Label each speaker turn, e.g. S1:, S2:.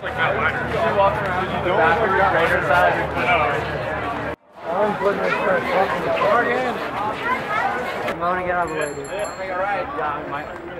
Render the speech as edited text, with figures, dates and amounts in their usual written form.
S1: like Matt Weiner.
S2: You walk around to the bathroom, greater side.
S3: I'm putting this first.
S2: I'm going to get out of the way, dude.
S1: All right.
S2: Yeah, I might.